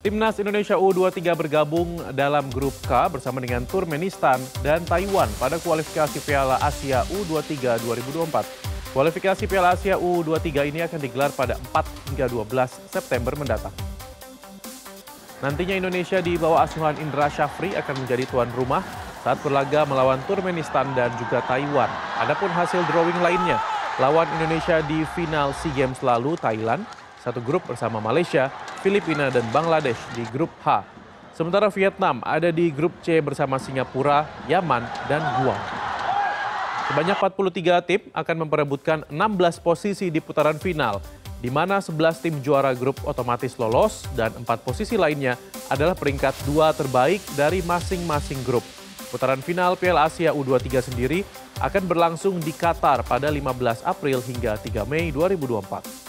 Timnas Indonesia U23 bergabung dalam grup K bersama dengan Turkmenistan dan Taiwan pada kualifikasi Piala Asia U23 2024. Kualifikasi Piala Asia U23 ini akan digelar pada 4 hingga 12 September mendatang. Nantinya Indonesia di bawah asuhan Indra Syafri akan menjadi tuan rumah saat berlaga melawan Turkmenistan dan juga Taiwan. Adapun hasil drawing lainnya, lawan Indonesia di final SEA Games lalu Thailand, satu grup bersama Malaysia, Filipina, dan Bangladesh di grup H. Sementara Vietnam ada di grup C bersama Singapura, Yaman, dan Guam. Sebanyak 43 tim akan memperebutkan 16 posisi di putaran final, di mana 11 tim juara grup otomatis lolos dan 4 posisi lainnya adalah peringkat 2 terbaik dari masing-masing grup. Putaran final Piala Asia U23 sendiri akan berlangsung di Qatar pada 15 April hingga 3 Mei 2024.